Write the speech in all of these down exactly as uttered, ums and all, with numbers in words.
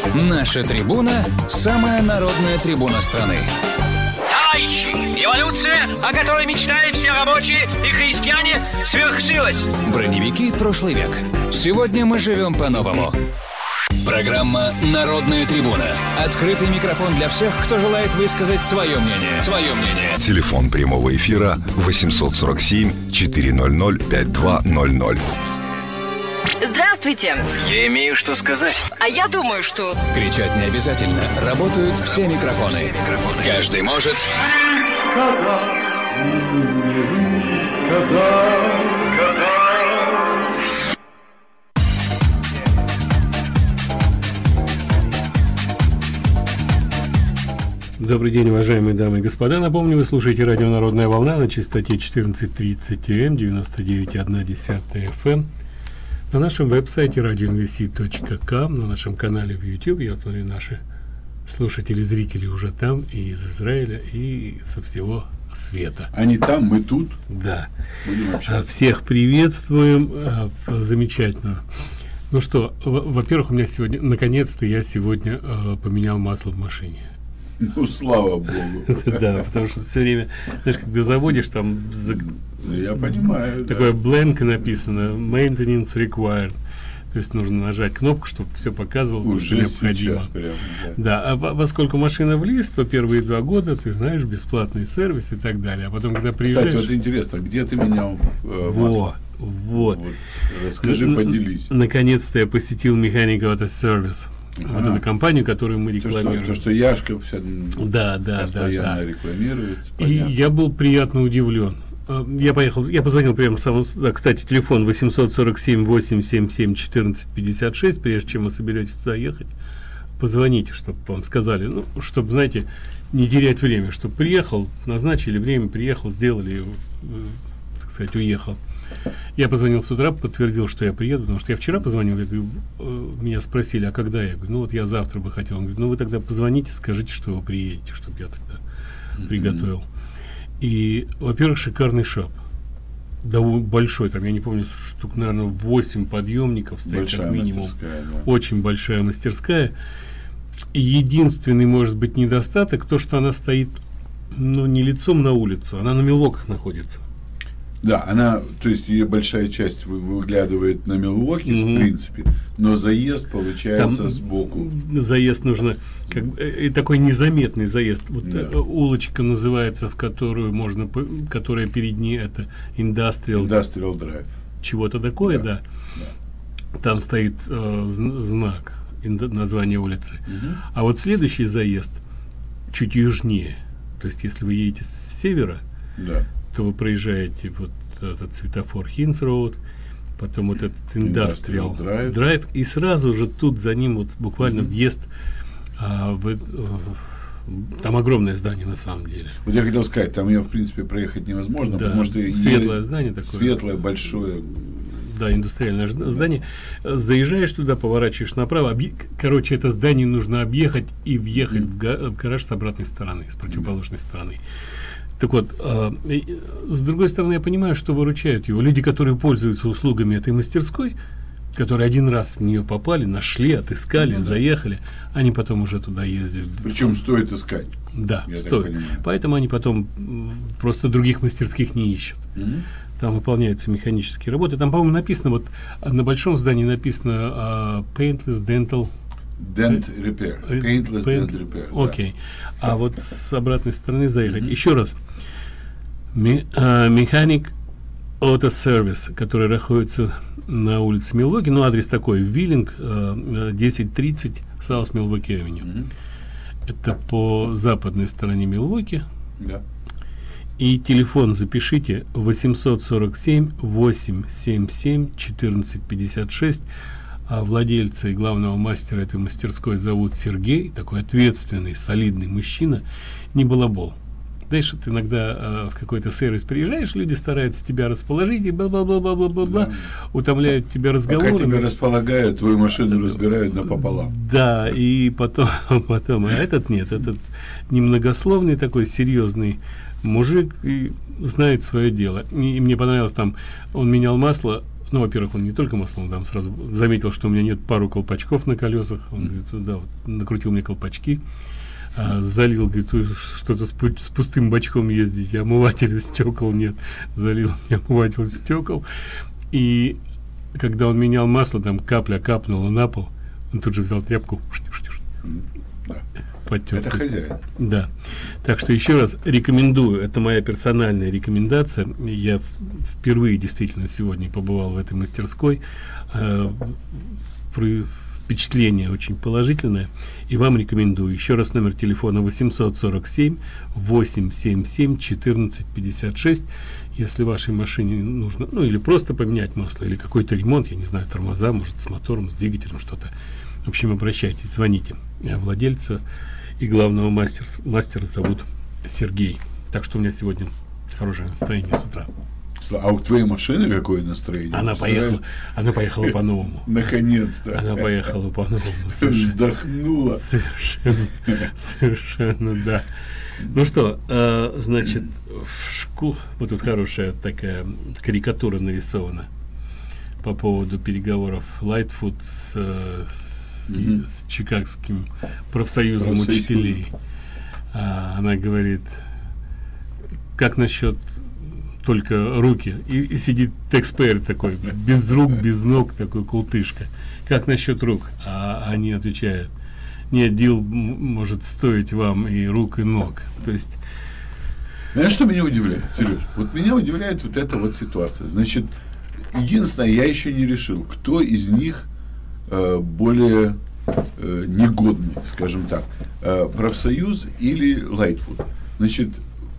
Наша трибуна – самая народная трибуна страны. Товарищи, революция, о которой мечтали все рабочие и крестьяне, свершилась. Броневики прошлый век. Сегодня мы живем по-новому. Программа «Народная трибуна». Открытый микрофон для всех, кто желает высказать свое мнение. Свое мнение. Телефон прямого эфира восемьсот сорок семь четыреста пятьдесят два ноль ноль. Здравствуйте. Я имею что сказать. А я думаю, что... Кричать не обязательно. Работают все микрофоны. Каждый может... Сказал, не высказал, сказал. Добрый день, уважаемые дамы и господа. Напомню, вы слушаете радио «Народная волна» на частоте четырнадцать тридцать эй эм, девяносто девять и одна десятая эф эм. На нашем веб-сайте радио эн ви си точка ком, на нашем канале в YouTube. Я смотрю, наши слушатели, зрители уже там, и из Израиля, и со всего света. Они там, мы тут. Да. Всех приветствуем. Замечательно. Ну что, во-первых, у меня сегодня, наконец-то я сегодня э, поменял масло в машине. Ну, слава богу. Да, потому что все время, знаешь, когда заводишь, там я понимаю, такое blank написано, maintenance required. То есть нужно нажать кнопку, чтобы все показывало, что необходимо. Да, а поскольку машина в лист, то первые два года ты знаешь бесплатный сервис и так далее. А потом, когда приезжаешь... Кстати, вот интересно, где ты менял э, масло? Вот. Вот. Расскажи, поделись. Наконец-то я посетил Mechanic Auto Service. Ага. Вот эту компанию, которую мы рекламируем. То, что, то, что Яшка вся да, да, постоянно да, да. рекламирует. И понятно. Я был приятно удивлен. Я поехал, я позвонил прямо самому, да, кстати, телефон восемьсот сорок семь восемьсот семьдесят семь четырнадцать пятьдесят шесть, прежде чем вы соберетесь туда ехать, позвоните, чтобы вам сказали, ну, чтобы, знаете, не терять время, чтобы приехал, назначили время, приехал, сделали, так сказать, уехал. Я позвонил с утра, подтвердил, что я приеду, потому что я вчера позвонил, я говорю, меня спросили, а когда? Я говорю, ну вот я завтра бы хотел. Он говорит, ну вы тогда позвоните, скажите, что вы приедете, чтобы я тогда mm-hmm. приготовил. И, во-первых, шикарный шап. Довольно большой, там, я не помню, штук, наверное, восемь подъемников стоит, большая как минимум. Да. Очень большая мастерская. И единственный, может быть, недостаток, то, что она стоит, ну, не лицом на улицу, она на Милуоках находится. Да, она, то есть ее большая часть выглядывает на Милуоки, mm-hmm. в принципе, но заезд получается там сбоку. Заезд нужно, как и такой незаметный заезд. Вот да. Улочка называется, в которую можно, которая перед ней это Industrial, Industrial Drive. Чего-то такое, да. да. да. Там стоит э, знак, название улицы. Mm-hmm. А вот следующий заезд чуть южнее. То есть, если вы едете с севера, да. то вы проезжаете вот этот светофор Хинс Роуд, потом вот этот Industrial, Industrial Drive. Drive, и сразу же тут за ним вот буквально mm-hmm. въезд а, в, в, там огромное здание на самом деле. Вот я хотел сказать, там ее в принципе проехать невозможно, да, потому что светлое здание такое. Светлое, большое. Да, индустриальное здание. Заезжаешь туда, поворачиваешь направо. Объ... Короче, это здание нужно объехать и въехать mm-hmm. в, га- в гараж с обратной стороны, с противоположной mm-hmm. стороны. Так вот, э, с другой стороны, я понимаю, что выручают его. Люди, которые пользуются услугами этой мастерской, которые один раз в нее попали, нашли, отыскали, ну, да. заехали, они потом уже туда ездят. Причем стоит искать. Да, стоит. Поэтому они потом просто других мастерских не ищут. Mm-hmm. Там выполняются механические работы. Там, по-моему, написано, вот на большом здании написано uh, Paintless Dental Dent Repair. Paintless Paint... Dent Repair. Окей. Okay. Да. А вот с обратной стороны заехать. Mm-hmm. Еще раз. Mechanic Auto Service, который находится на улице Милуоки, ну, адрес такой, Виллинг, десять тридцать South Milwaukee Avenue. Mm-hmm. Это по западной стороне Милуоки. Да. И телефон запишите восемьсот сорок семь восемьсот семьдесят семь четырнадцать пятьдесят шесть. А владельца и главного мастера этой мастерской зовут Сергей, такой ответственный, солидный мужчина, не балабол. Знаешь, вот иногда э, в какой-то сервис приезжаешь, люди стараются тебя расположить и бла-бла-бла-бла-бла-бла, да. утомляют тебя разговорами. Пока тебя располагают, твою машину разбирают напополам. Да, и потом, потом, а этот нет, этот немногословный такой серьезный мужик и знает свое дело. И, и мне понравилось там, он менял масло Ну, во-первых, он не только масло, он там сразу заметил, что у меня нет пару колпачков на колесах. Он говорит, да, вот, накрутил мне колпачки, а, залил, говорит, что-то с, с пустым бачком ездить, омывателя стекол нет. Залил мне омыватель стекол. И когда он менял масло, там капля капнула на пол, он тут же взял тряпку, Да. подтер. Это хозяин. Да. Так что еще раз рекомендую, это моя персональная рекомендация. Я впервые действительно сегодня побывал в этой мастерской. Э, впечатление очень положительное. И вам рекомендую. Еще раз номер телефона восемьсот сорок семь восемьсот семьдесят семь четырнадцать пятьдесят шесть. Если вашей машине нужно, ну или просто поменять масло, или какой-то ремонт, я не знаю, тормоза, может, с мотором, с двигателем что-то. В общем, обращайтесь, звоните. Владельца и главного мастера, мастера зовут Сергей. Так что у меня сегодня хорошее настроение с утра. А у твоей машины какое настроение? Она поехала, она поехала по-новому. Наконец-то. Она поехала по-новому. Вздохнула. Совершенно, совершенно, да. Ну что, э, значит, в школу, вот тут хорошая такая карикатура нарисована по поводу переговоров Lightfoot с, с, mm-hmm. с Чикагским профсоюзом Профсоюз. учителей. А, она говорит, как насчет только руки? И, и сидит Taxpayer такой, без рук, без ног, такой култышка. Как насчет рук? А они отвечают, нет, дил может стоить вам и рук, и ног. То есть... Знаешь, что меня удивляет, Сереж? Вот меня удивляет вот эта вот ситуация. Значит, единственное, я еще не решил, кто из них э, более э, негодный, скажем так, э, профсоюз или Lightfoot. Значит,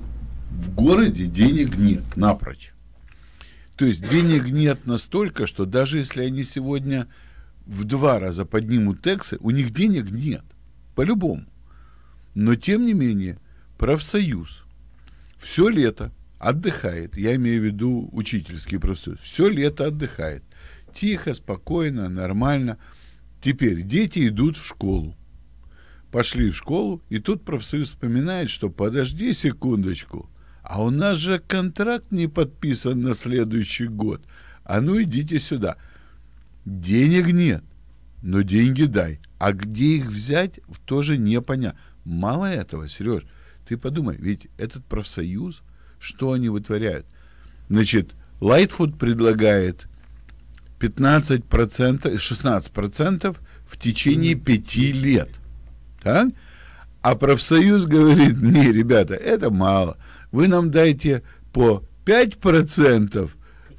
в городе денег нет напрочь. То есть денег нет настолько, что даже если они сегодня в два раза поднимут тексы, у них денег нет, по-любому. Но, тем не менее, профсоюз все лето отдыхает, я имею в виду учительский профсоюз, все лето отдыхает, тихо, спокойно, нормально. Теперь дети идут в школу, пошли в школу, и тут профсоюз вспоминает, что подожди секундочку, а у нас же контракт не подписан на следующий год, а ну идите сюда. Денег нет, но деньги дай. А где их взять, тоже непонятно. Мало этого, Сереж, ты подумай, ведь этот профсоюз, что они вытворяют? Значит, Lightfoot предлагает пятнадцать процентов, шестнадцать процентов в течение пяти лет. Так? А профсоюз говорит, не, ребята, это мало. Вы нам дайте по пять процентов,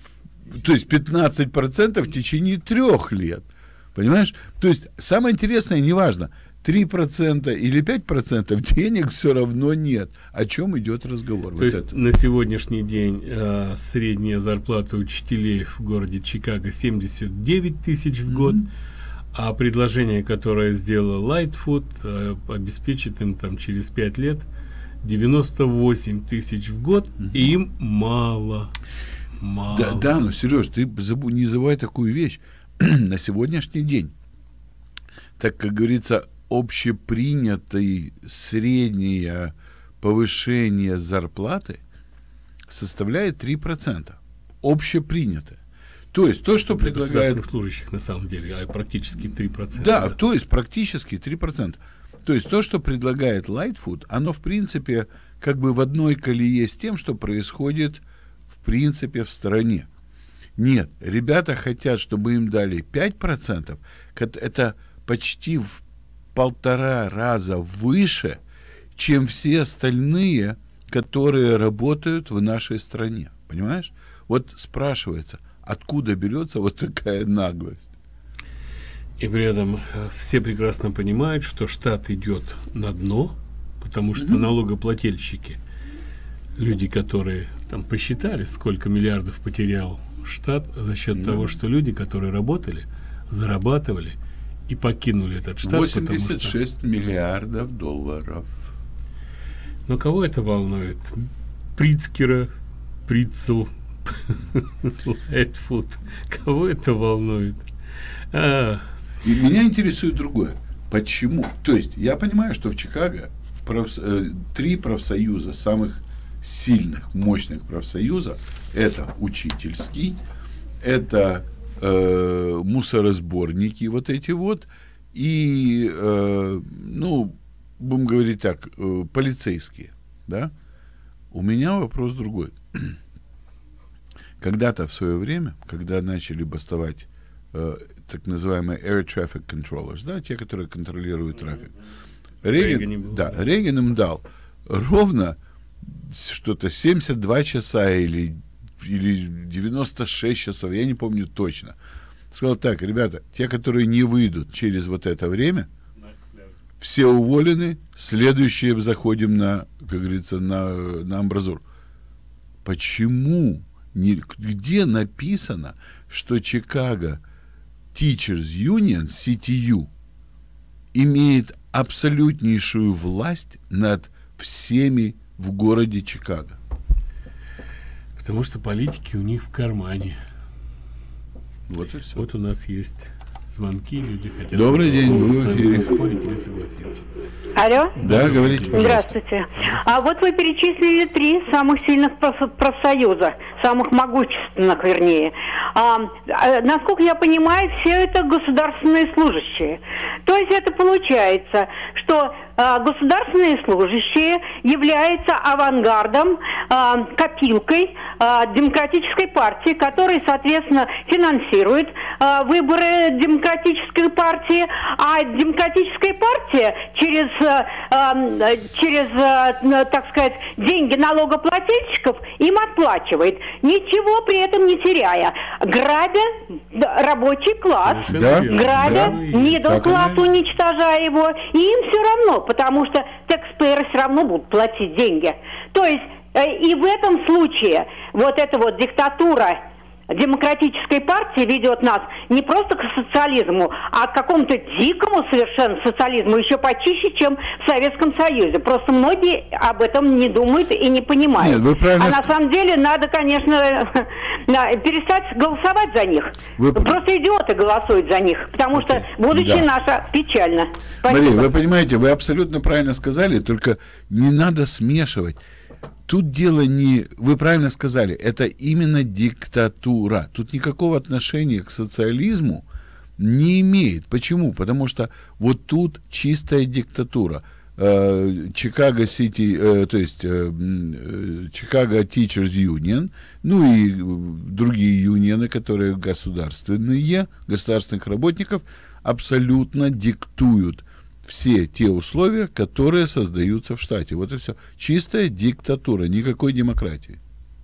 то есть пятнадцать процентов в течение трех лет. Понимаешь? То есть самое интересное, неважно, три процента или пять процентов, денег все равно нет. О чем идет разговор? То вот есть это. На сегодняшний день э, средняя зарплата учителей в городе Чикаго семьдесят девять тысяч в год, mm-hmm. а предложение, которое сделала Lightfoot, э, обеспечит им там через пять лет девяносто восемь тысяч в год, mm-hmm. и им мало. Мало. Да, да, но, Сереж, ты забудь, не забывай такую вещь. На сегодняшний день, так как говорится, общепринятое среднее повышение зарплаты составляет три процента. Общепринятое. То есть то, что для предлагает... служащих, на самом деле, а практически три процента. Да, да, то есть практически три процента. То есть то, что предлагает Lightfoot, оно, в принципе, как бы в одной колее с тем, что происходит в принципе в стране. Нет, ребята хотят, чтобы им дали пять процентов. Это почти в полтора раза выше, чем все остальные, которые работают в нашей стране. Понимаешь? Вот спрашивается, откуда берется вот такая наглость? И при этом все прекрасно понимают, что штат идет на дно, потому что mm-hmm. налогоплательщики, люди, которые там посчитали, сколько миллиардов потерял штат за счет mm-hmm. того, что люди, которые работали, зарабатывали и покинули этот штат. восемьдесят шесть что... миллиардов долларов. Но кого это волнует? Прицкера, Прицел, Lightfoot. Кого это волнует? А... И меня интересует другое. Почему? То есть я понимаю, что в Чикаго проф... три профсоюза самых сильных, мощных профсоюза — это учительский, это э, мусоросборники вот эти вот, и, э, ну, будем говорить так, э, полицейские, да? У меня вопрос другой. Когда-то в свое время, когда начали бастовать э, так называемые air traffic controllers, да, те, которые контролируют трафик, Рейган, да, Рейган им дал ровно что-то семьдесят два часа или, или девяносто шесть часов, я не помню точно. Сказал так: ребята, те, которые не выйдут через вот это время, все уволены, следующие заходим на, как говорится, на, на амбразур. Почему? Не, где написано, что Chicago Teachers Union, си ти ю, имеет абсолютнейшую власть над всеми в городе Чикаго? Потому что политики у них в кармане. Вот и все. Вот у нас есть звонки, люди хотят... Добрый день, вы в эфире. Спорить или согласиться. Алло? Да, говорите, пожалуйста. Здравствуйте. А вот вы перечислили три самых сильных проф- профсоюза, самых могущественных, вернее. А, а, насколько я понимаю, все это государственные служащие. То есть это получается, что а, государственные служащие являются авангардом, а, копилкой а, демократической партии, которая, соответственно, финансирует а, выборы демократической партии, а демократическая партия через, а, через а, так сказать, деньги налогоплательщиков им отплачивает, ничего при этом не теряя, грабя рабочий класс, да, грабя да, middle класс, уничтожая его, и им все равно, потому что taxpayers все равно будут платить деньги. То есть и в этом случае вот эта вот диктатура демократической партии ведет нас не просто к социализму, а к какому-то дикому совершенно социализму, еще почище, чем в Советском Союзе. Просто многие об этом не думают и не понимают. Нет, вы правильно... А на самом деле надо, конечно, перестать голосовать за них. Вы... Просто идиоты голосуют за них, потому что будущее да. наше печально. Спасибо. Мария, вы понимаете, вы абсолютно правильно сказали, только не надо смешивать. Тут дело не... Вы правильно сказали, это именно диктатура. Тут никакого отношения к социализму не имеет. Почему? Потому что вот тут чистая диктатура. Чикаго Сити, то есть Чикаго Teachers Union, ну и другие юнионы, которые государственные, государственных работников, абсолютно диктуют все те условия, которые создаются в штате. Вот и все. Чистая диктатура, никакой демократии.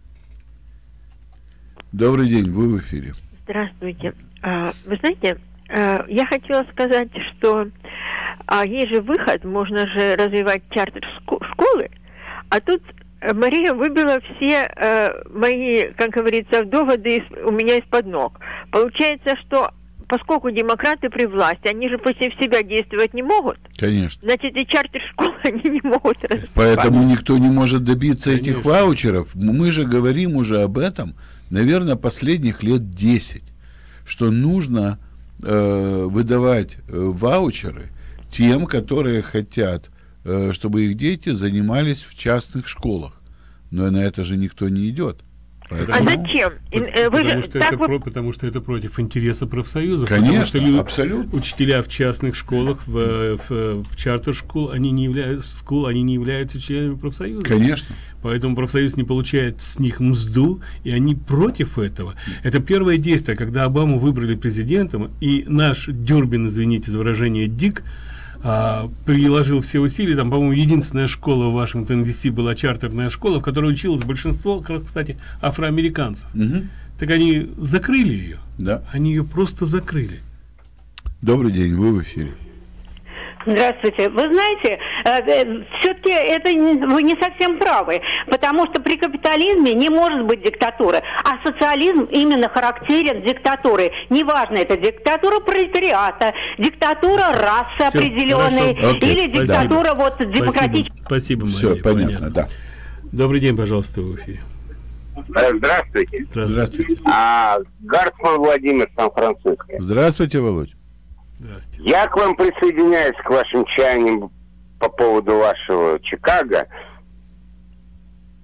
Добрый день, вы в эфире. Здравствуйте. Вы знаете, я хотела сказать, что есть же выход, можно же развивать чартер-школы, а тут Мария выбила все мои, как говорится, доводы у меня из-под ног. Получается, что поскольку демократы при власти, они же против себя действовать не могут. Конечно. Значит, и чартер-школы они не могут развивать. Поэтому никто не может добиться Конечно. этих ваучеров. Мы же говорим уже об этом, наверное, последних лет десять, что нужно э, выдавать э, ваучеры тем, которые хотят, э, чтобы их дети занимались в частных школах. Но на это же никто не идет. Поэтому... А зачем? Вы потому, же, что это вы... про, потому что это против интереса профсоюзов. Конечно, потому что люди, абсолютно. Учителя в частных школах, в, в, в чартер-школ, они не являются, школ, они не являются членами профсоюза. Конечно. Поэтому профсоюз не получает с них мзду, и они против этого. Это первое действие, когда Обаму выбрали президентом, и наш Дюрбин, извините за выражение, Дик, А, приложил все усилия. Там, по-моему, единственная школа в Вашингтон-Ди Си была чартерная школа, в которой училось большинство, кстати, афроамериканцев. Угу. Так они закрыли ее. Да. Они ее просто закрыли. Добрый день, вы в эфире. Здравствуйте. Вы знаете, э, все-таки это не, вы не совсем правы, потому что при капитализме не может быть диктатуры, а социализм именно характерен диктатурой. Неважно, это диктатура пролетариата, диктатура расы Все, определенной, Окей, или диктатура спасибо. вот демократической. Спасибо, Мария, Все, понятно, понятно, да. Добрый день, пожалуйста, вы в эфире. Здравствуйте. Здравствуйте. Здравствуйте. А, Гартман Владимир, Сан-Франциско. Здравствуйте, Володь. Здравствуйте. Я к вам присоединяюсь, к вашим чаяниям по поводу вашего Чикаго.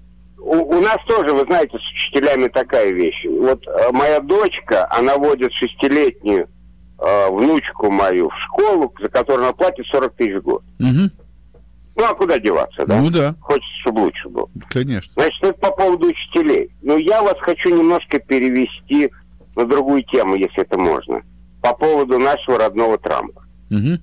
у, у нас тоже, вы знаете, с учителями такая вещь. Вот э, моя дочка, она водит шестилетнюю э, внучку мою в школу, за которую она платит сорок тысяч в год. Угу. Ну, а куда деваться, да? Ну, да. Хочется, чтобы лучше было. Конечно. Значит, это по поводу учителей. Но я вас хочу немножко перевести на другую тему, если это можно. По поводу нашего родного Трампа. Угу.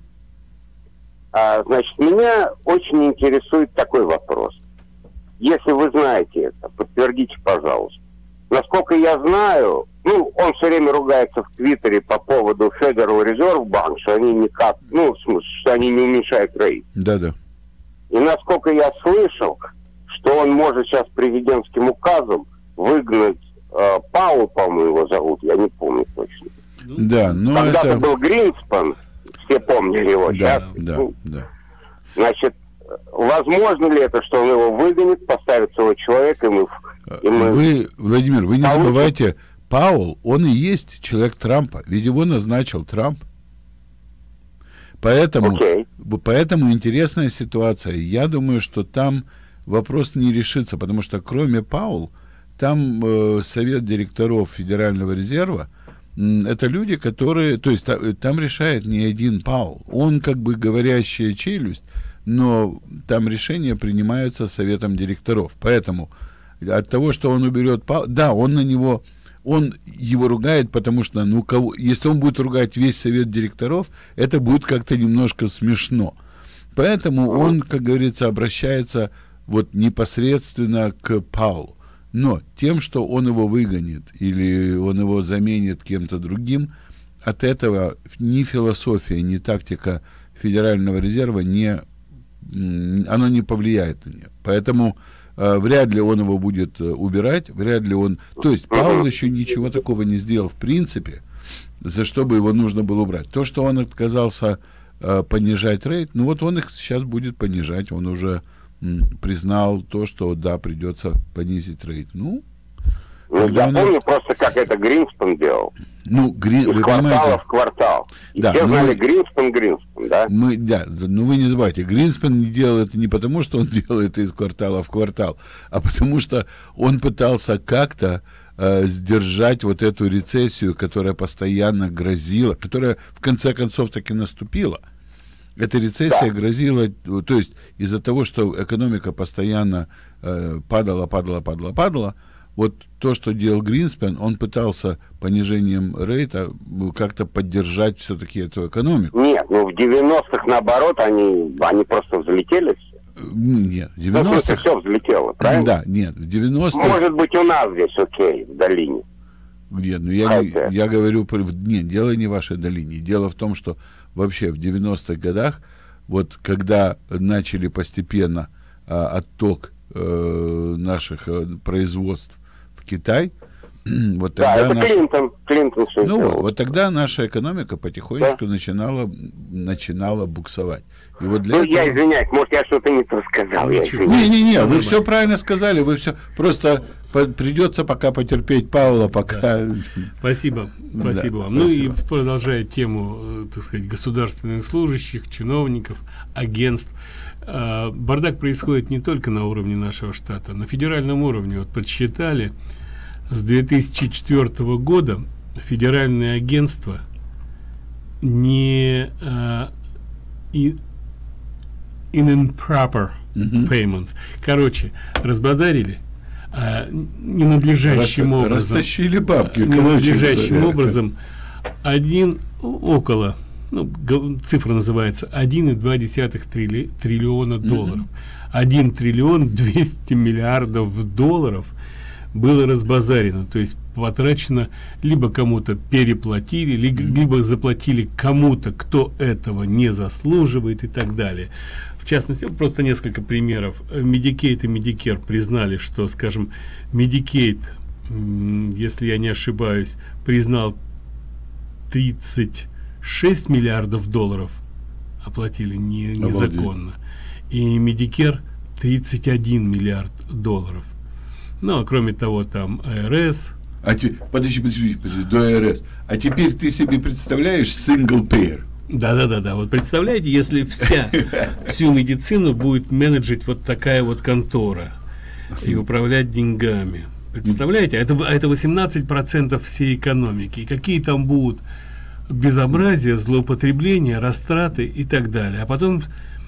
А, значит, меня очень интересует такой вопрос. Если вы знаете это, подтвердите, пожалуйста. Насколько я знаю, ну, он все время ругается в Твиттере по поводу Federal Reserve Bank, что они никак, ну, в смысле, что они не уменьшают рейд. Да-да. И насколько я слышал, что он может сейчас президентским указом выгнать э, Пауэлл, по-моему, его зовут, я не помню точно. Да, но Когда-то это... был Гринспен, все помнили его. Да, сейчас, да, ну, да. Значит, возможно ли это, что он его выгонит, поставит своего человека, и мы... И мы... Вы, Владимир, вы не Получим. забывайте, Пауэлл, он и есть человек Трампа, ведь его назначил Трамп. Поэтому, okay. поэтому интересная ситуация. Я думаю, что там вопрос не решится, потому что кроме Пауэлл, там э, совет директоров Федерального резерва, э, это люди, которые, то есть та, там решает не один Пауэлл. Он как бы говорящая челюсть, но там решения принимаются советом директоров. Поэтому от того, что он уберет Пауэлл, да, он на него... Он его ругает, потому что, ну, кого, если он будет ругать весь совет директоров, это будет как-то немножко смешно. Поэтому он, как говорится, обращается вот непосредственно к Пауэллу. Но тем, что он его выгонит или он его заменит кем-то другим, от этого ни философия, ни тактика Федерального резерва не, оно не повлияет на нее. Поэтому Uh, вряд ли он его будет uh, убирать, вряд ли он... То есть Пауэлл еще ничего такого не сделал в принципе, за что бы его нужно было убрать. То, что он отказался uh, понижать рейт, ну вот он их сейчас будет понижать, он уже м, признал то, что да, придется понизить рейт. Ну, ну я он... помню просто, как это Гринспен делал. Ну, Грин... Из вы квартала понимаете... в квартал. И да, все знали мы... Гринспен, Гринспен, да? Мы, да, ну вы не забывайте, Гринспен не делал это не потому, что он делал это из квартала в квартал, а потому что он пытался как-то э, сдержать вот эту рецессию, которая постоянно грозила, которая в конце концов таки наступила. Эта рецессия да. грозила, то есть из-за того, что экономика постоянно э, падала, падала, падала, падала, вот то, что делал Гринспен, он пытался понижением рейта как-то поддержать все-таки эту экономику. Нет, ну в девяностых наоборот, они, они просто взлетели все. Нет, в девяностых... Ну, все взлетело, правильно? Да, нет, в девяностых... Может быть, у нас здесь окей, в долине. Нет, ну я, не, я говорю... Нет, дело не в вашей долине. Дело в том, что вообще в девяностых годах, вот когда начали постепенно а, отток а, наших а, производств в Китай, вот тогда да, это наш... Клинтон, Клинтон все ну, сделал. вот тогда наша экономика потихонечку да. начинала, начинала буксовать. И вот для ну, этого... я извиняюсь, может, я что-то не то сказал. Не-не-не, вы все правильно сказали, вы все... Просто придется пока потерпеть Павла, пока... Да. Спасибо, спасибо да, вам. Спасибо. Ну и продолжая тему, так сказать, государственных служащих, чиновников, агентств. Бардак происходит не только на уровне нашего штата, на федеральном уровне. Вот подсчитали, с две тысячи четвёртого года федеральные агентства не uh, in improper mm-hmm. payments, короче, разбазарили uh, ненадлежащим Рас, образом, растащили бабки, ненадлежащим образом один около, ну, цифра называется один и два десятых триллиона долларов. один mm-hmm. триллион двести миллиардов долларов было разбазарено, то есть потрачено, либо кому-то переплатили, либо, mm-hmm. либо заплатили кому-то, кто этого не заслуживает и так далее. В частности, просто несколько примеров. Medicaid и Medicare признали, что, скажем, Medicaid, если я не ошибаюсь, признал тридцать шесть миллиардов долларов, оплатили не, незаконно, и Medicare тридцать один миллиард долларов. Ну, а кроме того, там эй ар эс. А те, подожди, подожди, подожди, до эй ар эс. А теперь ты себе представляешь single payer? Да-да-да-да. Вот представляете, если вся, всю медицину будет менеджить вот такая вот контора. и управлять деньгами. Представляете? Это, это восемнадцать процентов всей экономики. И какие там будут безобразия, злоупотребления, растраты и так далее. А потом,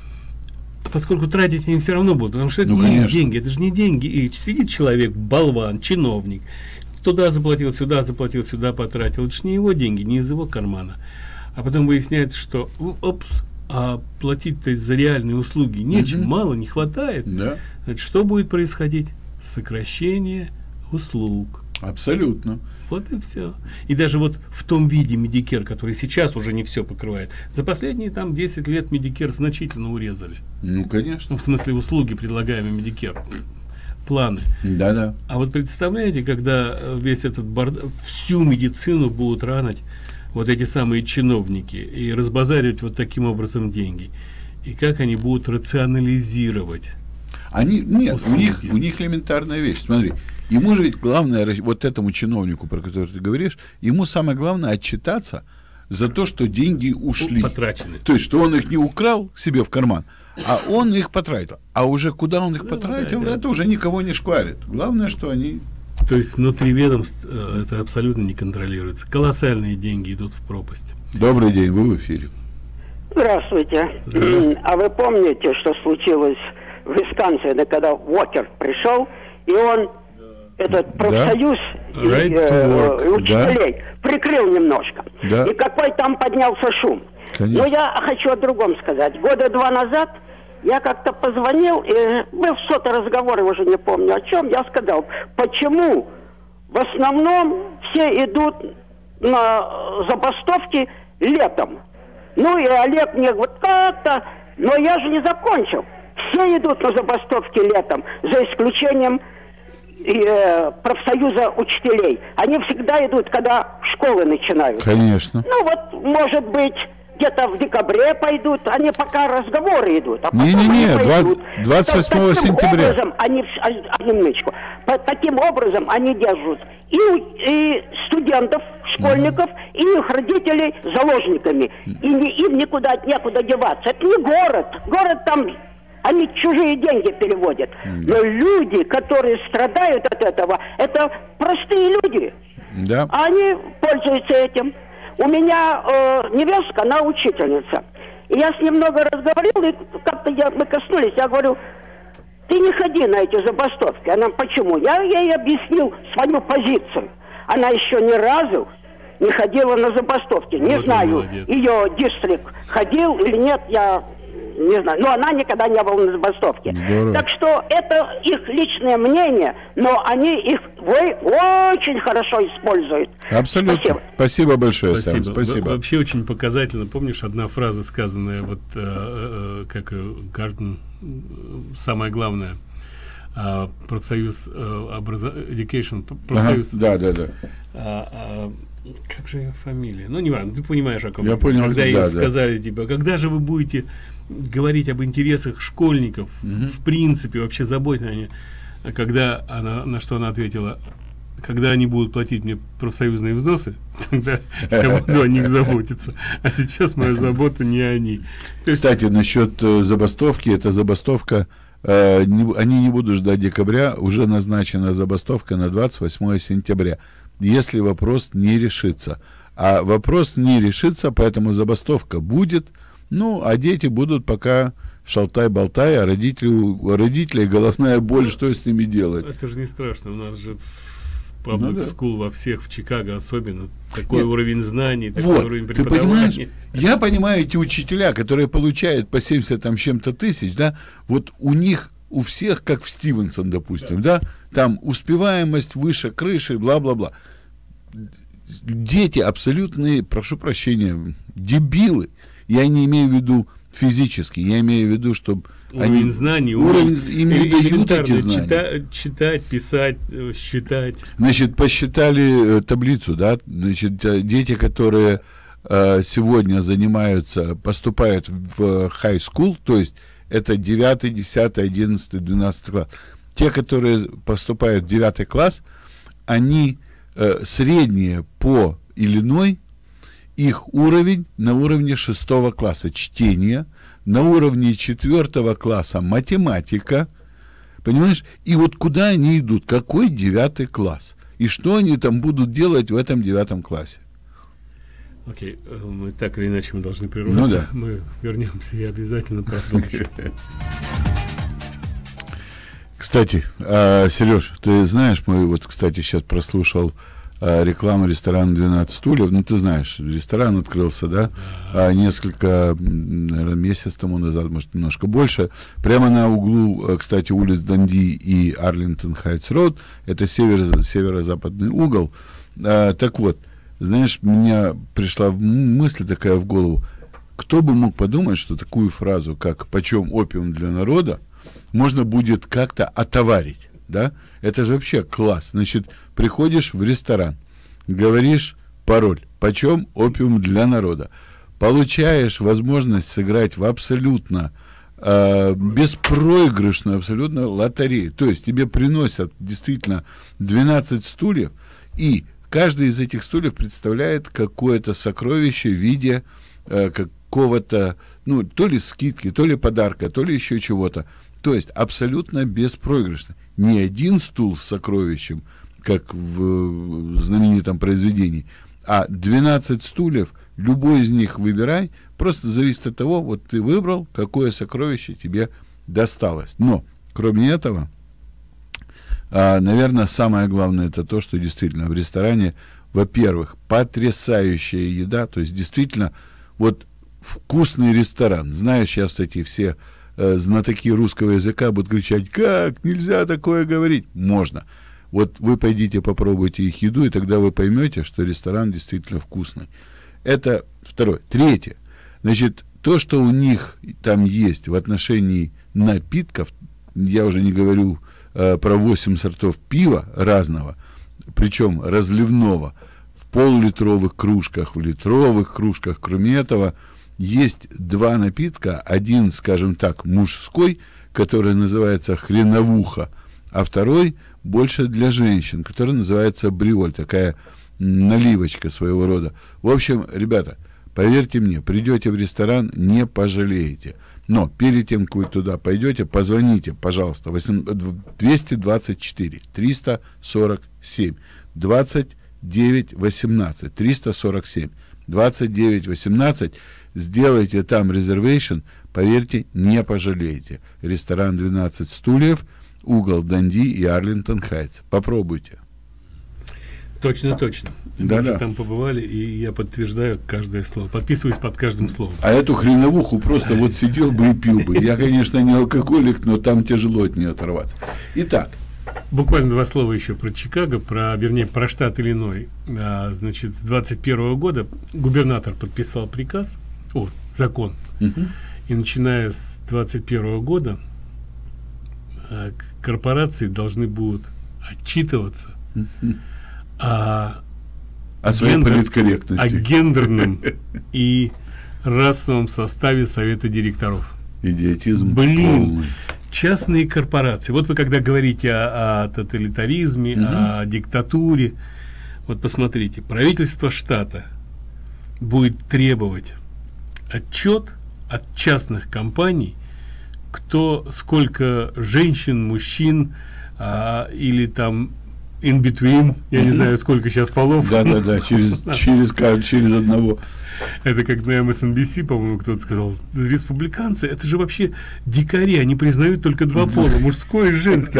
поскольку тратить они все равно будут, потому что это ну, не конечно. деньги, это же не деньги. И сидит человек, болван, чиновник, туда заплатил, сюда заплатил, сюда потратил. Это же не его деньги, не из его кармана. А потом выясняется, что опс, а платить-то за реальные услуги нечем, угу. мало, не хватает. Да. Значит, что будет происходить? Сокращение услуг. Абсолютно. Вот и все. И даже вот в том виде Medicare, который сейчас уже не все покрывает, за последние там десять лет Medicare значительно урезали. Ну, конечно. Ну, в смысле услуги, предлагаемые Medicare. Планы. Да-да. А вот представляете, когда весь этот бардак, всю медицину будут ранить вот эти самые чиновники и разбазаривать вот таким образом деньги. И как они будут рационализировать? Они, нет, у них, у них элементарная вещь. Смотри, ему же ведь главное, вот этому чиновнику, про который ты говоришь, ему самое главное отчитаться за то, что деньги ушли. Потрачены. То есть, что он их не украл к себе в карман, а он их потратил. А уже куда он их да, потратил, да, да. это уже никого не шкварит. Главное, что они... То есть, внутри ведомств это абсолютно не контролируется. Колоссальные деньги идут в пропасть. Добрый день, вы в эфире. Здравствуйте. Здравствуйте. А вы помните, что случилось в Висконсине, когда Уокер пришел, и он этот профсоюз да. и, right э, учителей да. прикрыл немножко. Да. И какой там поднялся шум. Конечно. Но я хочу о другом сказать. Года два назад я как-то позвонил, и был что-то разговор, я уже не помню о чем, я сказал, почему в основном все идут на забастовки летом. Ну и Олег мне говорит, как-то, но я же не закончил. Все идут на забастовки летом, за исключением э, профсоюза учителей. Они всегда идут, когда школы начинают. Конечно. Ну вот, может быть, где-то в декабре пойдут, они пока разговоры идут. А Не-не-не, двадцать восьмого сентября. Образом они, одну минуточку, по, таким образом они держат и, и студентов, школьников, mm-hmm. и их родителей заложниками. И не, им никуда некуда деваться. Это не город. Город там, они чужие деньги переводят. Mm-hmm. Но люди, которые страдают от этого, это простые люди. Да. Они пользуются этим. У меня э, невестка, она учительница. И я с ней много разговаривал, и как-то я, мы коснулись, я говорю, ты не ходи на эти забастовки. Она, почему? Я ей объяснил свою позицию. Она еще ни разу не ходила на забастовки. Не вот знаю, ее дистрикт ходил или нет, я не знаю. Но она никогда не была на забастовке. Здорово. Так что это их личное мнение, но они их очень хорошо используют. Абсолютно. Спасибо, Спасибо большое, Спасибо. Сэм. Спасибо. Во вообще очень показательно. Помнишь, одна фраза, сказанная, вот э, э, как Гарден, самое главное, э, профсоюз э, образа... Education, профсоюз... Ага. Да, да, да. А, а, как же ее фамилия? Ну, не важно, ты понимаешь, о ком я понял. Когда да, ей да. сказали, типа, когда же вы будете говорить об интересах школьников, угу. в принципе, вообще заботиться о них, когда она, на что она ответила, когда они будут платить мне профсоюзные взносы, тогда я буду о них заботиться. А сейчас моя забота не они. Кстати, насчет забастовки, это забастовка, э, не, они не будут ждать декабря, уже назначена забастовка на двадцать восьмое сентября, если вопрос не решится. А вопрос не решится, поэтому забастовка будет, ну, а дети будут пока шалтай-болтай, а родители, у родителей головная боль, что с ними делать? Это же не страшно, у нас же в public ну, да. school во всех, в Чикаго особенно, такой Нет. уровень знаний, такой вот, уровень ты преподавания. понимаешь, я понимаю эти учителя, которые получают по семьдесят там чем-то тысяч, да, вот у них, у всех, как в Стивенсон, допустим, да, там успеваемость выше крыши, бла-бла-бла. Дети абсолютные, прошу прощения, дебилы. Я не имею в виду физически, я имею в виду, что уровень они, знаний, уровень, им не дают эти знания. Читать, читать, писать, считать. Значит, посчитали э, таблицу, да, значит, дети, которые э, сегодня занимаются, поступают в high school, то есть это девятый, десятый, одиннадцатый, двенадцатый класс. Те, которые поступают в девятый класс, они э, средние по Иллинойс, их уровень на уровне шестого класса чтения, на уровне четвертого класса математика, Понимаешь? И вот куда они идут? Какой девятый класс? И что они там будут делать в этом девятом классе? Окей, okay. мы так или иначе мы должны прерваться. Ну, да. Мы вернемся и обязательно продолжим. Кстати, Сереж, ты знаешь, мы вот, кстати, сейчас прослушал рекламу ресторана «двенадцать стульев». Ну, ты знаешь, ресторан открылся, да, а несколько, наверное, месяцев тому назад, может, немножко больше. Прямо на углу, кстати, улиц Данди и Арлингтон Хайтс-Роуд. Это северо- северо-западный угол. А, так вот, знаешь, у меня пришла мысль такая в голову. Кто бы мог подумать, что такую фразу, как «почем опиум для народа», можно будет как-то отоварить, да? Это же вообще класс. Значит, приходишь в ресторан, говоришь пароль «почем опиум для народа», получаешь возможность сыграть в абсолютно э, беспроигрышную абсолютно лотерею. То есть тебе приносят действительно двенадцать стульев, и каждый из этих стульев представляет какое-то сокровище в виде э, какого-то, ну, то ли скидки, то ли подарка, то ли еще чего-то. То есть абсолютно беспроигрышно. Не один стул с сокровищем, как в знаменитом произведении, а двенадцать стульев, любой из них выбирай, просто зависит от того, вот ты выбрал, какое сокровище тебе досталось. Но, кроме этого, а, наверное, самое главное это то, что действительно в ресторане, во-первых, потрясающая еда, то есть действительно вот вкусный ресторан. Знаешь, сейчас эти все э, знатоки русского языка будут кричать: как нельзя такое говорить? Можно. Вот вы пойдите попробуйте их еду, и тогда вы поймете, что ресторан действительно вкусный. Это второе. Третье. Значит, то, что у них там есть в отношении напитков, я уже не говорю э, про восемь сортов пива разного, причем разливного, в полулитровых кружках, в литровых кружках. Кроме этого, есть два напитка. Один, скажем так, мужской, который называется хреновуха, а второй больше для женщин, который называется бриоль, такая наливочка своего рода. В общем, ребята, поверьте мне, придете в ресторан, не пожалеете. Но перед тем, как вы туда пойдете, позвоните, пожалуйста, двести двадцать четыре триста сорок семь двадцать девять восемнадцать триста сорок семь двадцать девять восемнадцать. Сделайте там резервейшн, поверьте, не пожалеете. Ресторан «двенадцать стульев», угол Данди и Арлингтон Хайтс. Попробуйте. Точно, точно. Да, Мы да. там побывали, и я подтверждаю каждое слово. Подписываюсь под каждым словом. А эту хреновуху просто вот сидел бы и пил бы. Я, конечно, не алкоголик, но там тяжело от нее оторваться. Итак. Буквально два слова еще про Чикаго, про, вернее, про штат Иллиной. А, значит, с двадцать первого года губернатор подписал приказ, о, закон. Угу. И начиная с двадцать первого года а, корпорации должны будут отчитываться угу. о, о своей гендер, политкорректности, о гендерном и расовом составе совета директоров. Идиотизм Блин, полный. Частные корпорации. Вот вы когда говорите о, о тоталитаризме, угу. о диктатуре, вот посмотрите, правительство штата будет требовать отчет от частных компаний, кто, сколько женщин, мужчин а, или там in between, я mm-hmm. не знаю, сколько сейчас полов. Да-да-да, через, через, через одного. Это как на эм эс эн би си, по-моему, кто-то сказал, республиканцы, это же вообще дикари, они признают только два пола, мужской и женский.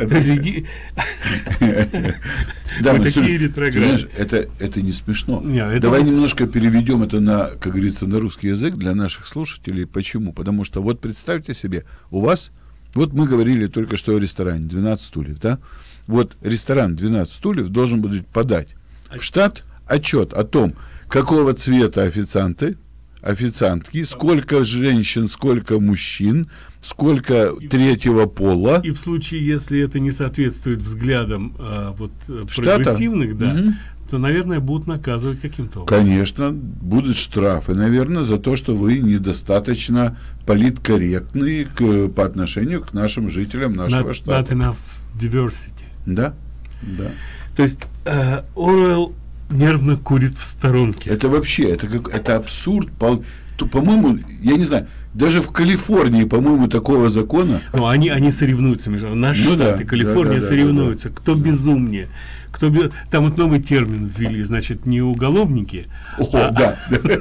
Да, но такие ретрограды. Это не смешно. Давай немножко переведем это на, как говорится, на русский язык для наших слушателей. Почему? Потому что вот представьте себе, у вас, вот мы говорили только что о ресторане «двенадцать стульев», да? Вот ресторан «двенадцать стульев» должен будет подать в штат отчет о том, какого цвета официанты, официантки, сколько женщин, сколько мужчин, сколько третьего пола. И в случае, если это не соответствует взглядам а, вот, штата? Прогрессивных, да, угу. то, наверное, будут наказывать каким-то образом. Конечно, будут штрафы, наверное, за то, что вы недостаточно политкорректны к, по отношению к нашим жителям нашего not, штата. Not enough diversity. Да, да. То есть э, Оруэлл нервно курит в сторонке. Это вообще, это, как, это абсурд. Пол... то, по-моему, я не знаю, даже в Калифорнии, по-моему, такого закона... Ну, они, они соревнуются между собой. Наши ну, штаты, да, Калифорния да, да, соревнуются. Да, да. Кто безумнее. Кто без... Там вот новый термин ввели, значит, не уголовники, О, а, да.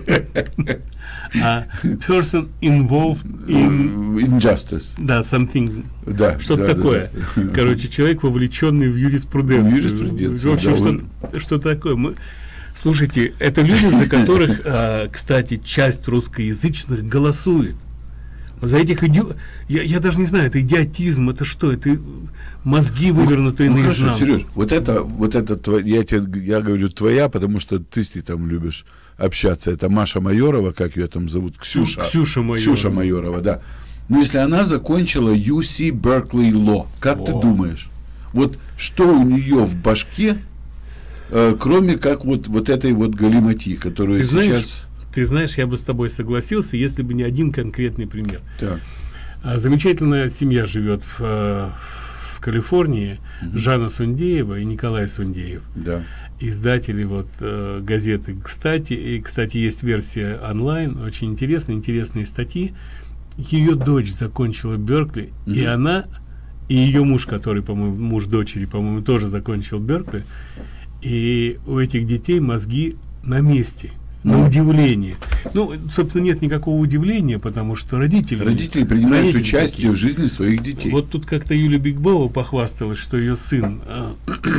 а person involved in... Injustice. Да, something. Да, что-то да, такое. Да, да. Короче, человек, вовлеченный в юриспруденцию. В юриспруденцию, в общем, да, что, уже... что такое. Мы... Слушайте, это люди, за которых, а, кстати, часть русскоязычных голосует. За этих идиотов, я, я даже не знаю, это идиотизм, это что, это мозги вывернутые ну, наизнанку. Хорошо, Сереж, вот это, вот это твоя, я тебе, я говорю твоя, потому что ты с ней там любишь общаться. Это Маша Майорова, как ее там зовут, Ксюша. Ксюша Майорова. Ксюша Майорова, да. Но если она закончила ю си Berkeley Law, как О. ты думаешь, вот что у нее в башке, э, кроме как вот, вот этой вот галиматьи, которую ты сейчас... Знаешь, ты знаешь, я бы с тобой согласился, если бы не один конкретный пример. Так. Замечательная семья живет в, в Калифорнии, mm-hmm. Жанна Сундеева и Николай Сундеев. Да. Издатели вот э, газеты «Кстати». И, кстати, есть версия онлайн, очень интересная, интересные статьи. Ее дочь закончила Беркли, mm-hmm. и она, и ее муж, который, по-моему, муж дочери, по-моему, тоже закончил Беркли. И у этих детей мозги на месте. На удивление. Ну, собственно, нет никакого удивления, потому что родители... Родители принимают родители участие такие. В жизни своих детей. Вот тут как-то Юлия Бигбова похвасталась, что ее сын э,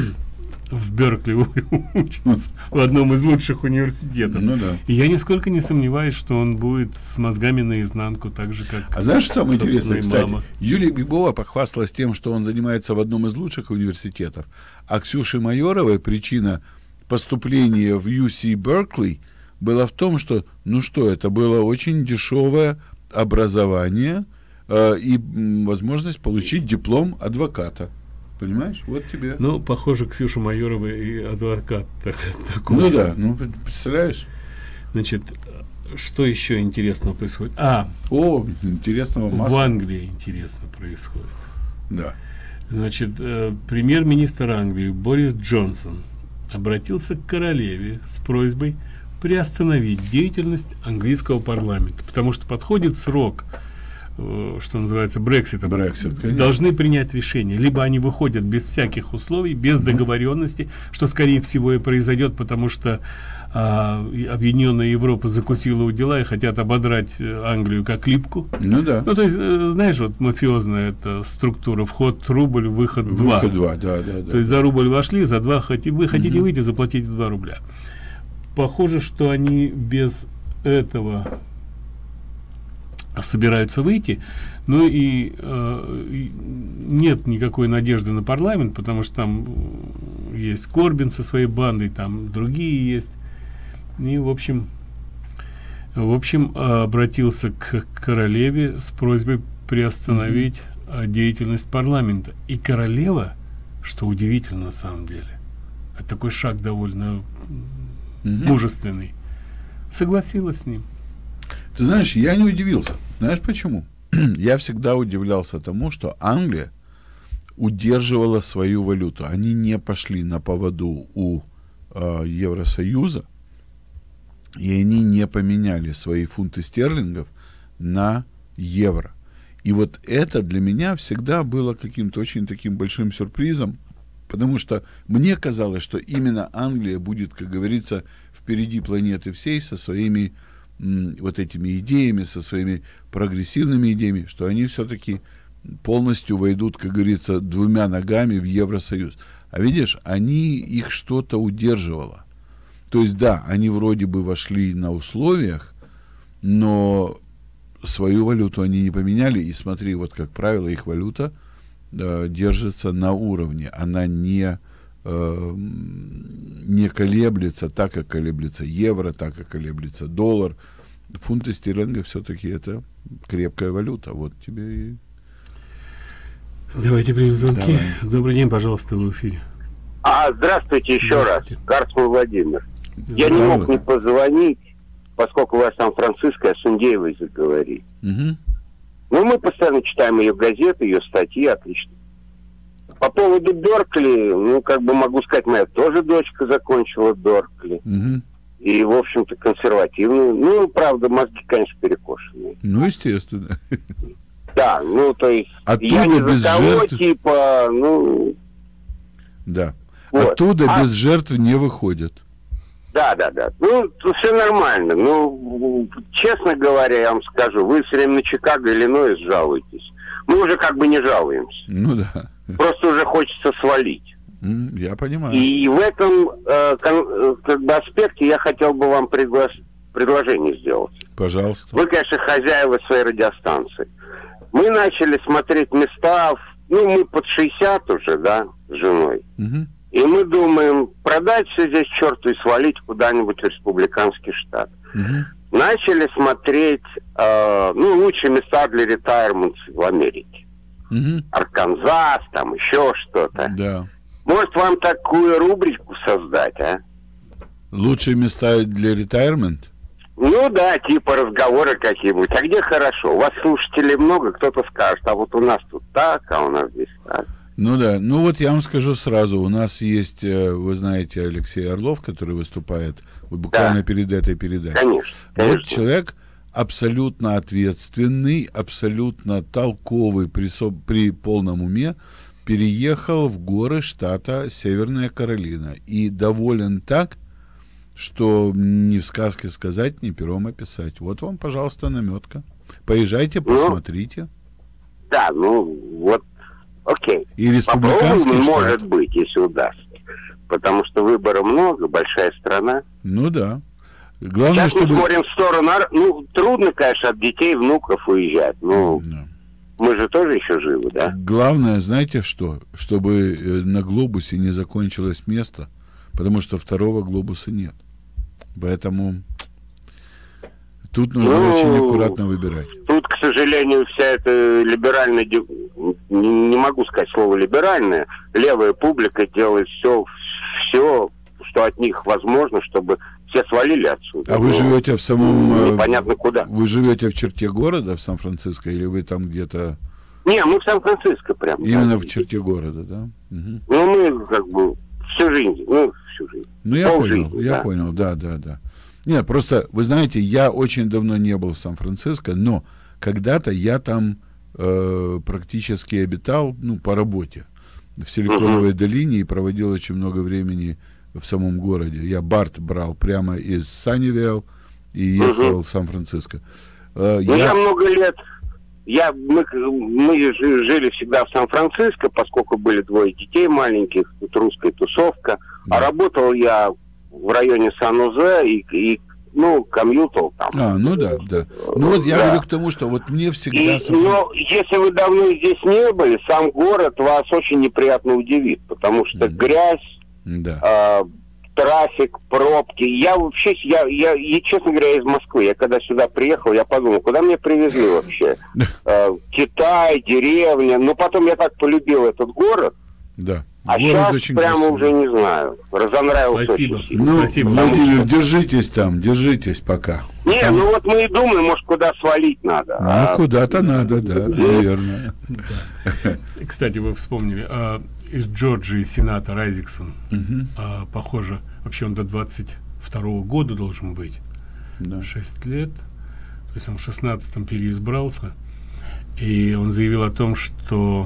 в Беркли учится в одном из лучших университетов. Ну, да. И я нисколько не сомневаюсь, что он будет с мозгами наизнанку, так же, как... А знаешь, что самое интересное, кстати? Мама. Юлия Бигбова похвасталась тем, что он занимается в одном из лучших университетов, а Ксюши Майоровой причина поступления в ю си Berkeley было в том, что, ну что, это было очень дешевое образование э, и м, возможность получить диплом адвоката. Понимаешь? Вот тебе. Ну, похоже, Ксюша Майорова и адвокат такой. Ну да, ну представляешь? Значит, что еще интересного происходит? А, о, интересного масса. В Англии интересно происходит. Да. Значит, э, премьер-министр Англии Борис Джонсон обратился к королеве с просьбой приостановить деятельность английского парламента, потому что подходит срок, э, что называется, Брексита. Брексит, должны принять решение. Либо они выходят без всяких условий, без договоренности, что, скорее всего, и произойдет, потому что э, Объединенная Европа закусила у дела и хотят ободрать Англию как липку. Ну да. Ну, то есть, э, знаешь, вот мафиозная эта структура: вход рубль, выход два. Выход два, да, да, да. То есть за рубль вошли, за два хотите, вы хотите угу. выйти, заплатите два рубля. Похоже, что они без этого собираются выйти. Ну и, э, и нет никакой надежды на парламент, потому что там есть Корбин со своей бандой, там другие есть. И, в общем, в общем, обратился к королеве с просьбой приостановить mm-hmm. деятельность парламента. И королева, что удивительно на самом деле, это такой шаг довольно mm-hmm. мужественный, согласилась с ним. Ты знаешь, я не удивился. Знаешь почему? Я всегда удивлялся тому, что Англия удерживала свою валюту. Они не пошли на поводу у э, Евросоюза, и они не поменяли свои фунты стерлингов на евро. И вот это для меня всегда было каким-то очень таким большим сюрпризом, потому что мне казалось, что именно Англия будет, как говорится, впереди планеты всей со своими м, вот этими идеями, со своими прогрессивными идеями, что они все-таки полностью войдут, как говорится, двумя ногами в Евросоюз. А видишь, они их что-то удерживало. То есть, да, они вроде бы вошли на условиях, но свою валюту они не поменяли. И смотри, вот как правило, их валюта э, держится на уровне. Она не, э, не колеблется так, как колеблется евро, так, как колеблется доллар. Фунты стерлинга все-таки это крепкая валюта. Вот тебе и... Давайте примем звонки. Давай. Добрый день, пожалуйста, в эфире. А, здравствуйте еще здравствуйте. раз. Гарцман Владимир. Я не мог не позвонить, поскольку у вас Сан-Франциско, о Сундеевой заговорили. Угу. Ну, мы постоянно читаем ее газеты, ее статьи, отлично. По поводу Беркли, ну, как бы могу сказать, моя тоже дочка закончила Беркли. Угу. и, в общем-то, консервативные. Ну, правда, мозги, конечно, перекошенные. Ну, естественно. Да, ну, то есть, оттуда я не без за того, жертв... типа, ну... Да. Вот. Оттуда а... без жертв не выходят. Да, да, да. Ну, все нормально. Ну, честно говоря, я вам скажу, вы все время на Чикаго, Иллинойс жалуетесь. Мы уже как бы не жалуемся. Ну да. Просто уже хочется свалить. Я понимаю. И в этом э, кон, как бы аспекте я хотел бы вам пригла... предложение сделать. Пожалуйста. Вы, конечно, хозяева своей радиостанции. Мы начали смотреть места, ну, мы под шестьдесят уже, да, с женой. Угу. И мы думаем, продать все здесь черту и свалить куда-нибудь в республиканский штат. Угу. Начали смотреть, э, ну, лучшие места для ретайрмент в Америке. Угу. Арканзас, там еще что-то. Да. Может, вам такую рубрику создать, а? Лучшие места для ретайрмент? Ну да, типа разговоры какие-нибудь. А где хорошо? У вас слушателей много, кто-то скажет, а вот у нас тут так, а у нас здесь так. Ну да, ну вот я вам скажу сразу, у нас есть, вы знаете, Алексей Орлов, который выступает буквально да. перед этой передачей. Конечно, конечно. Вот человек абсолютно ответственный, абсолютно толковый при, при полном уме, переехал в горы штата Северная Каролина и доволен так, что ни в сказке сказать, ни пером описать. Вот вам, пожалуйста, наметка. Поезжайте, посмотрите. Ну, да, ну вот. Окей. И республиканский Попробуем, штат. Может быть, если удастся. Потому что выбора много, большая страна. Ну да. Главное, Сейчас чтобы... мы смотрим в сторону... Ну, трудно, конечно, от детей, внуков уезжать. Ну, да. Мы же тоже еще живы, да? Главное, знаете что? Чтобы на глобусе не закончилось место, потому что второго глобуса нет. Поэтому... Тут нужно ну, очень аккуратно выбирать. Тут, к сожалению, вся эта либеральная, не, не могу сказать слово либеральная, левая публика делает все, все, что от них возможно, чтобы все свалили отсюда. А ну, вы живете в самом... Непонятно куда. Вы живете в черте города, в Сан-Франциско, или вы там где-то... Не, мы в Сан-Франциско прям. Именно да. в черте города, да? Угу. Ну, мы как бы всю жизнь, ну, всю жизнь. Ну, я Пол понял, жизни, я да. понял, да, да, да. Нет, просто, вы знаете, я очень давно не был в Сан-Франциско, но когда-то я там э, практически обитал, ну, по работе в Силиконовой uh-huh. долине и проводил очень много времени в самом городе. Я барт брал прямо из Саннивейл и ехал uh-huh. в Сан-Франциско. Э, ну, я... я много лет, я, мы, мы жили всегда в Сан-Франциско, поскольку были двое детей маленьких, тут русская тусовка, да. а работал я в районе Сан-Жозе и, и ну, комьютал там. А, ну да, да. Ну вот я да. говорю к тому, что вот мне всегда... И, но если вы давно здесь не были, сам город вас очень неприятно удивит, потому что mm-hmm. грязь, да. э, трафик, пробки. Я вообще, я, я, я, честно говоря, из Москвы. Я когда сюда приехал, я подумал, куда меня привезли вообще? Э, Китай, деревня. Но потом я так полюбил этот город. Да. А город сейчас прямо красивый. Уже не знаю. Разонравился. Спасибо. Ну, Спасибо. Владимир, держитесь там, держитесь пока. Не, там... ну вот мы и думаем, может, куда свалить надо. Ну, а... куда-то надо, да, наверное. Кстати, вы вспомнили, из Джорджии сенатор Айзексон, похоже, вообще он до двадцать второго года должен быть. шесть лет. То есть он в шестнадцатом переизбрался. И он заявил о том, что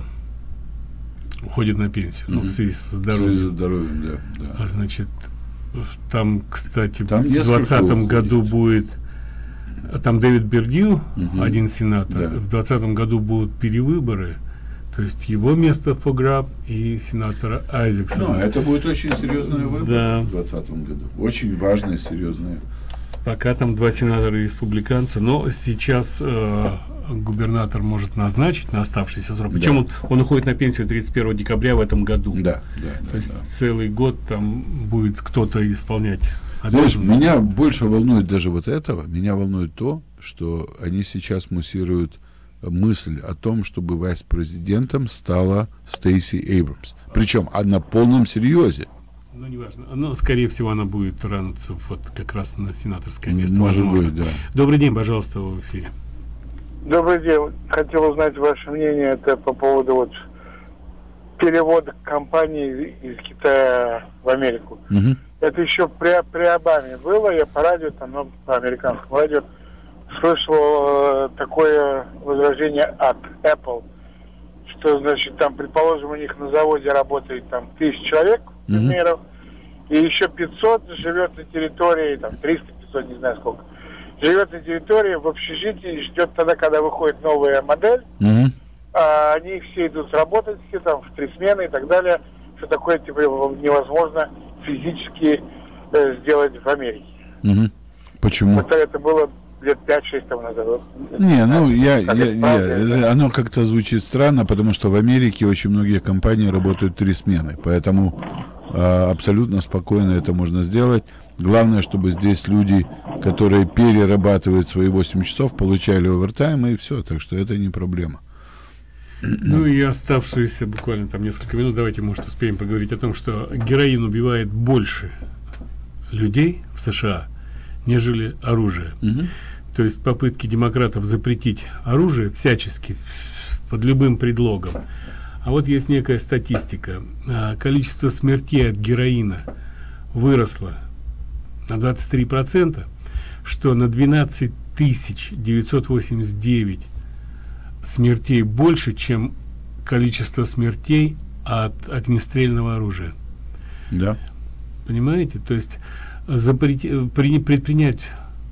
уходит на пенсию, mm-hmm. ну, в связи со здоровьем. В связи со здоровьем, да, да. А значит, там, кстати, там в двадцатом году будет, там Дэвид Бердью, mm-hmm. один сенатор, да. в двадцатом году будут перевыборы, то есть его место Фограб и сенатора Айзексона. Ну, это будет очень серьезная выбор да. в двадцатом году. Очень важная, серьезная. Пока там два сенатора республиканца, но сейчас э, губернатор может назначить на оставшийся срок. Да. Причем он, он уходит на пенсию тридцать первого декабря в этом году. Да, да, То да, есть да. целый год там будет кто-то исполнять обязанности. Знаешь, меня больше волнует даже вот этого. Меня волнует то, что они сейчас муссируют мысль о том, чтобы вайс-президентом стала Стейси Эйбрамс. Причем на полном серьезе. Ну, неважно. Но, скорее всего, она будет раниться вот как раз на сенаторское место. Может возможно. быть, да. Добрый день, пожалуйста, в эфире. Добрый день. Хотел узнать ваше мнение это по поводу вот перевода компании из Китая в Америку. Угу. Это еще при, при Обаме было, я по радио, там, ну, по американскому радио, слышал э, такое возражение от Apple, что, значит, там, предположим, у них на заводе работает там тысяча человек, инженеров, mm-hmm. и еще пятьсот живет на территории, там, триста-пятьсот, не знаю сколько, живет на территории в общежитии и ждет тогда, когда выходит новая модель, mm-hmm. а они все идут работать, все там в три смены и так далее, что такое, типа, невозможно физически э, сделать в Америке. Угу. Почему? Вот это было лет пять-шесть тому назад. Не, ну, я, я, я, правда, я, оно как-то звучит странно, потому что в Америке очень многие компании работают три смены, поэтому э, абсолютно спокойно это можно сделать. Главное, чтобы здесь люди, которые перерабатывают свои восемь часов, получали овертайм, и все, так что это не проблема. Ну и оставшиеся буквально там несколько минут, давайте, может, успеем поговорить о том, что героин убивает больше людей в США, нежели оружие. Угу. То есть попытки демократов запретить оружие всячески, под любым предлогом. А вот есть некая статистика. Количество смертей от героина выросло на двадцать три процента, что на двенадцать тысяч девятьсот восемьдесят девять смертей больше, чем количество смертей от огнестрельного оружия. Да. Понимаете? То есть запрети, при, предпринять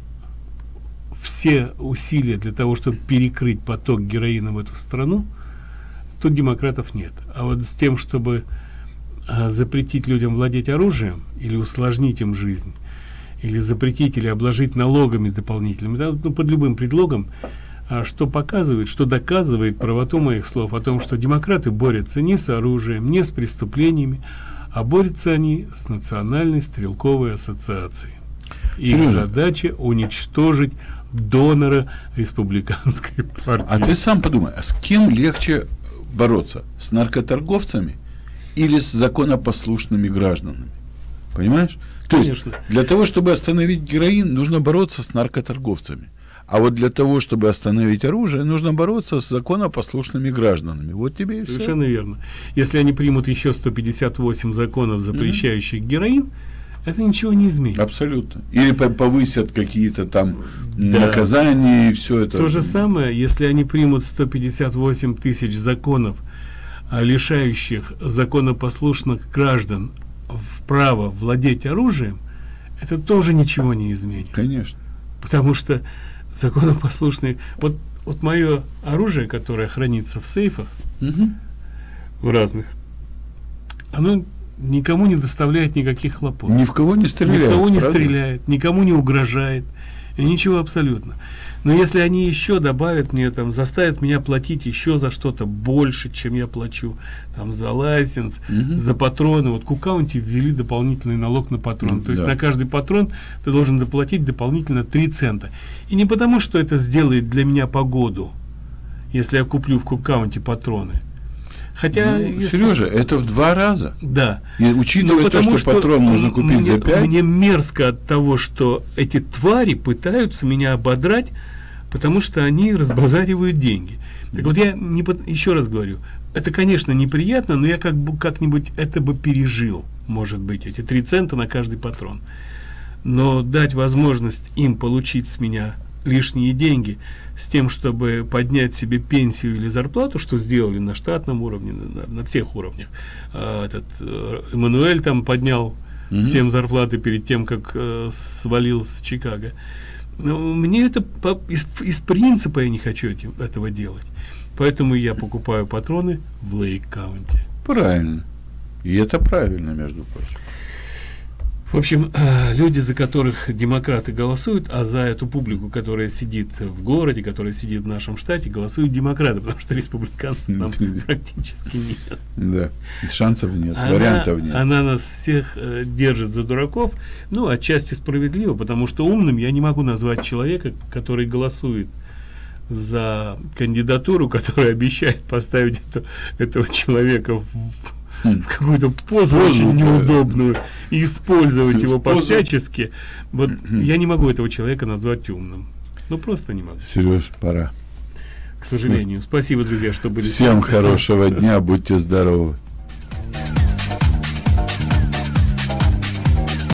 все усилия для того, чтобы перекрыть поток героина в эту страну, тут демократов нет. А вот с тем, чтобы а, запретить людям владеть оружием или усложнить им жизнь, или запретить, или обложить налогами дополнительными, да, ну, под любым предлогом, что показывает, что доказывает правоту моих слов о том, что демократы борются не с оружием, не с преступлениями, а борются они с Национальной стрелковой ассоциацией. Их Сережа, задача уничтожить донора республиканской партии. А ты сам подумай, а с кем легче бороться? С наркоторговцами или с законопослушными гражданами? Понимаешь? То Конечно. есть для того, чтобы остановить героин, нужно бороться с наркоторговцами. А вот для того, чтобы остановить оружие, нужно бороться с законопослушными гражданами. Вот тебе и Совершенно все. верно. Если они примут еще сто пятьдесят восемь законов, запрещающих mm-hmm. героин, это ничего не изменит. Абсолютно. Или повысят какие-то там да. наказания и все это. То же самое, если они примут сто пятьдесят восемь тысяч законов, лишающих законопослушных граждан права владеть оружием, это тоже ничего не изменит. Конечно. Потому что законопослушные... Вот, вот мое оружие, которое хранится в сейфах, угу. в разных, оно никому не доставляет никаких хлопот. Ни в кого не стреляет. Ни в кого не правда? стреляет, никому не угрожает. И ничего абсолютно. Но если они еще добавят мне, там, заставят меня платить еще за что-то больше, чем я плачу, там, за лайсенс, угу. за патроны. Вот Кукаунти ввели дополнительный налог на патрон. Mm, То есть да. на каждый патрон ты должен доплатить дополнительно три цента. И не потому, что это сделает для меня погоду, если я куплю в Кукаунти патроны. Хотя, ну, если... Сережа, это в два раза. Да. И учитывая то, что, что патрон можно купить мне, за пять. Мне мерзко от того, что эти твари пытаются меня ободрать, потому что они разбазаривают деньги. Так вот, я не, еще раз говорю, это, конечно, неприятно, но я как бы как-нибудь это бы пережил, может быть, эти три цента на каждый патрон. Но дать возможность им получить с меня лишние деньги с тем, чтобы поднять себе пенсию или зарплату, что сделали на штатном уровне, на, на всех уровнях. А, этот э, Эммануэль там поднял mm-hmm. всем зарплаты перед тем, как э, свалил с Чикаго. Но мне это по, из, из принципа я не хочу этим, этого делать. Поэтому я покупаю патроны в Лейк-Каунти. Правильно. И это правильно, между прочим. В общем, э, люди, за которых демократы голосуют, а за эту публику, которая сидит в городе, которая сидит в нашем штате, голосуют демократы, потому что республиканцев там практически нет. Да, шансов нет, вариантов нет. Она нас всех э, держит за дураков, ну, отчасти справедливо, потому что умным я не могу назвать человека, который голосует за кандидатуру, которая обещает поставить это, этого человека в... в какую-то позу очень неудобную и использовать его по-всячески. Вот я не могу этого человека назвать умным. Ну, просто не могу. Сереж, пора. К сожалению. Спасибо, друзья, что были. Всем хорошего дня, будьте здоровы.